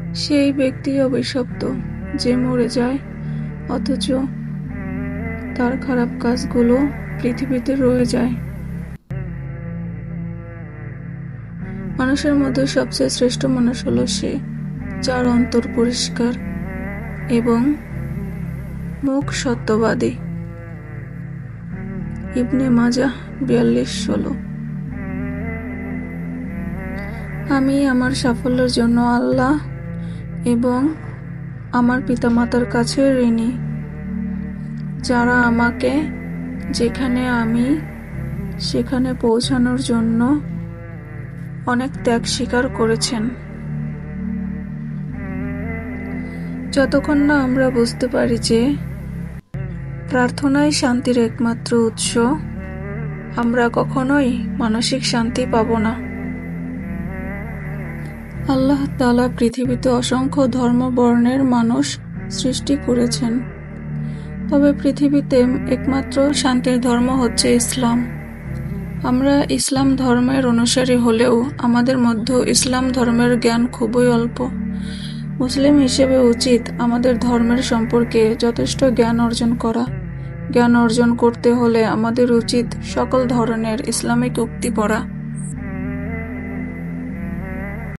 সেই ব্যক্তি অভিশপ্ত যে মরে যায় অথচ তার খারাপ কাজগুলো পৃথিবীতে রয়ে যায়। মানুষের মধ্যে সবচেয়ে শ্রেষ্ঠ মানুষ হলো সে যার অন্তর পরিষ্কার এবং মুখ সত্যবাদী। ইবনে মাজাহ 42:16। আমি আমার সাফল্যের জন্য আল্লাহ এবং আমার পিতামাতার কাছে ঋণী, যারা আমাকে যেখানে আমি সেখানে পৌঁছানোর জন্য অনেক ত্যাগ স্বীকার করেছেন। যতক্ষণ না আমরা বুঝতে পারি যে প্রার্থনাই শান্তির একমাত্র উৎস, আমরা কখনোই মানসিক শান্তি পাব না। আল্লাহ তাআলা পৃথিবীতে অসংখ্য ধর্ম বর্ণের মানুষ সৃষ্টি করেছেন, তবে পৃথিবীতে একমাত্র শান্তির ধর্ম হচ্ছে ইসলাম। আমরা ইসলাম ধর্মের অনুসারী হলেও আমাদের মধ্যে ইসলাম ধর্মের জ্ঞান খুবই অল্প। মুসলিম হিসেবে উচিত আমাদের ধর্মের সম্পর্কে যথেষ্ট জ্ঞান অর্জন করা। জ্ঞান অর্জন করতে হলে আমাদের উচিত সকল ধরনের ইসলামিক উক্তি পড়া।